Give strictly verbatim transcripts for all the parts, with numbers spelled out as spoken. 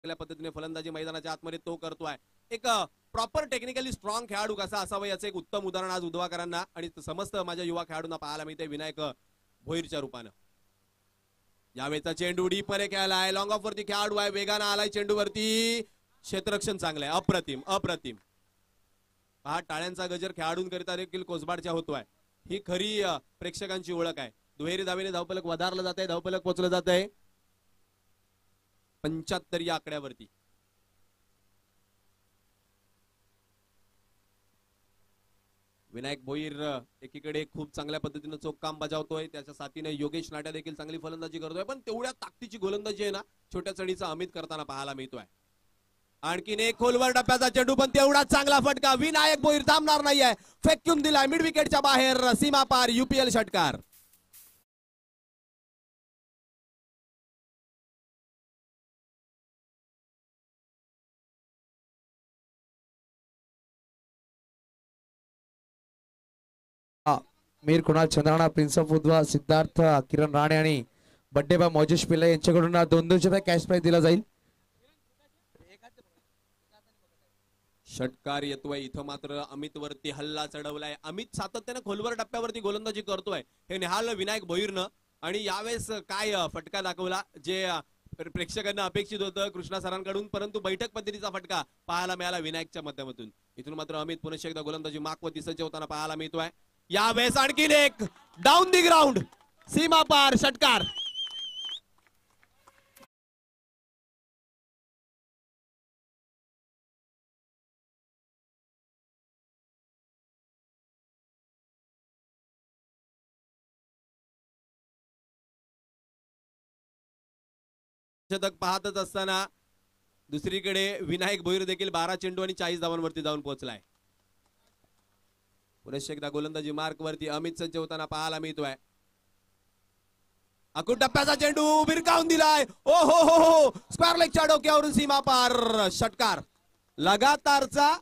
चांगल्या पद्धतीने फलंदाजी मैदानाच्या आतमध्ये तो करतोय। एक प्रॉपर टेक्निकली स्ट्रॉंग खेळाडू कसा असावा याचं एक उत्तम उदाहरण आज उद्वाकरांना आणि समस्त माझ्या युवा खेळाडूंना पाहायला मिळते विनायक भोईरच्या रूपानं। यावेळेचा चेंडू डीपमध्ये खेळलाय, लॉंग ऑफ वरती खेळाडू आहे, वेगानं आलाय चेंडू वरती, क्षेत्ररक्षण चांगलंय, अप्रतिम अप्रतिम। हा टाळ्यांचा गजर खेळाडूंकरिता देखील कोसबाडच्या होतोय। ही खरी प्रेक्षकांची ओळख आहे। दुहेरी धावेने धावफलक वधारलं जात आहे, धावफलक पोहोचलं जात आहे पंच्याहत्तर या आकड्यावरती। विनायक भोईर एकीकडे खूप चांगल्या पद्धतीने चोख काम बजावतोय, त्याच्या साथीने योगेश नाट्या देखील चांगली फलंदाजी करतोय, पण तेवढ्या ताकदीची गोलंदाजी आहे ना छोट्या चढीचा अमित करताना पाहायला मिळतोय। आणखीन एक खोलवर टप्प्याचा चेंडू, पण तेवढा चांगला फटका, विनायक भोईर थांबणार नाहीये, फेकून दिलाय मिड विकेटच्या बाहेर, सीमा पार यूपीएल षटकार। मीर कुणाल चंद्राणा, प्रिन्स ऑफ उद्वा, सिद्धार्थ, किरण राणे आणि बड्डेबा मौजेश पिल्ला यांच्याकडून दोन दोनशे रुपये कॅश प्राइज दिला जाईल। षटकार येतोय, इथं मात्र अमित वरती हल्ला चढवलाय। अमित सातत्याने खोलवर टप्प्यावरती गोलंदाजी करतोय, हे निहाळलं विनायक भोईरनं आणि यावेळेस काय फटका दाखवला जे प्रेक्षकांना अपेक्षित होतं कृष्णा सरांकडून, परंतु बैठक पद्धतीचा फटका पाहायला मिळाला विनायकच्या माध्यमातून। इथून मात्र अमित पुन्हा एकदा गोलंदाजी मागवती सज्ज होताना पाहायला मिळतोय। यावेळेस आणखीन एक डाऊन दी ग्राउंड, सीमा पार षटकार। शतक पाहतच असताना दुसरीकडे विनायक भोईर देखील बारा चेंडू आणि चाळीस धावांवरती जाऊन पोहोचलाय। पुन्हा एकदा गोलंदाजी मार्क वरती अमित सज्ज होताना पाहायला मिळतोय। अकुट टप्प्याचा चेंडू भिरकावून दिलाय, ओ हो हो हो, स्क्वेअर लेगच्या डोक्यावरून सीमा पार षटकार। लगातारचा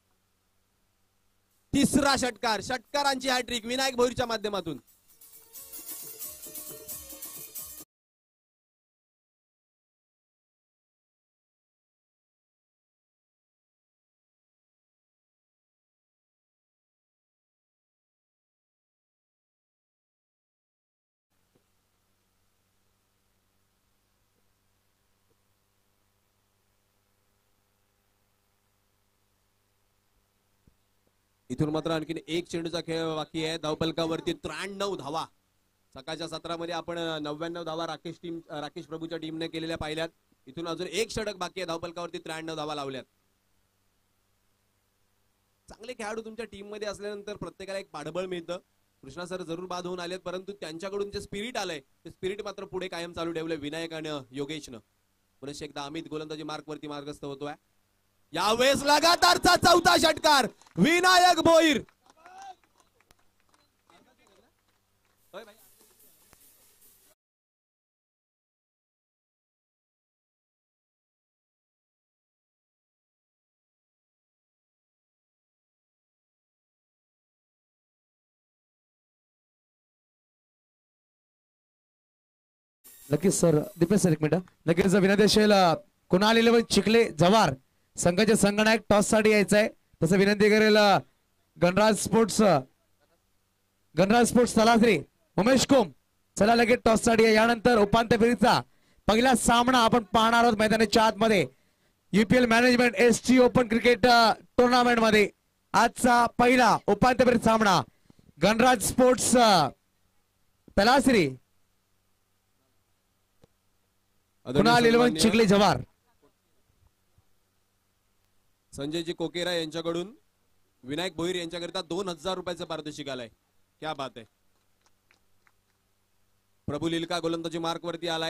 तिसरा षटकार, षटकारांची हॅट्रिक विनायक भोईरच्या माध्यमातून। इथून मात्र आणखीन एक चेंडूचा खेळ बाकी आहे, धावफलकावरती त्र्याण्णव धावा। सकाळच्या सत्रामध्ये आपण नव्याण्णव धावा राकेश टीम राकेश प्रभूच्या टीमने केलेल्या पाहिल्यात। इथून अजून एक षटक बाकी आहे, धावफलकावरती त्र्याण्णव धावा लावल्यात। चांगले खेळाडू तुमच्या टीम मध्ये असल्यानंतर प्रत्येकाला एक पाठबळ मिळतं। कृष्णा सर जरूर बाद होऊन आलेत, परंतु त्यांच्याकडून जे स्पिरिट आलंय ते स्पिरिट मात्र पुढे कायम चालू ठेवलंय विनायक आणि योगेशनं। पुन्हा एकदा अमित गोलंदाजी मार्क वरती मार्गस्थ होतोय। यावेळेस लगातारचा चौथा षटकार विनायक भोईर। नक्कीच सर, दीपेश सर एक मिनिट, नक्कीच विनंती असेल कुणाल इलेव्हन चिखले जवार संघाचे संघनायक टॉस साठी यायचं आहे, तसं विनंती करेल गणराज स्पोर्ट्स गणराज स्पोर्ट्स तलासरी उमेश कोम, चला लगेच टॉस साठी या। यानंतर उपांत्य फेरीचा पहिला सामना आपण पाहणार आहोत मैदानाच्या आतमध्ये UPL management S T open cricket tournament मध्ये आजचा पहिला उपांत्य फेरी सामना गणराज स्पोर्ट्स तलासरी कुणाल इलेव्हन चिखले जवार। संजयजी कोकेरा यांच्याकडून विनायक भोईर यांच्याकरिता दोन हजार रुपयाचं पारितोषिक आलंय, क्या बात आहे। प्रभू लिलका गोलंदाजी मार्क वरती आलाय।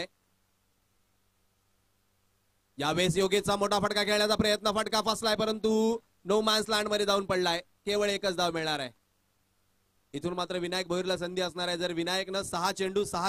यावेळेस योगेशचा मोठा फटका खेळण्याचा प्रयत्न, फटका फसलाय परंतु नो मॅन्स लँड मध्ये जाऊन पडलाय, केवळ एकच धाव मिळणार आहे। इथून मात्र विनायक भोईरला संधी असणार आहे, जर विनायकनं सहा चेंडू सहा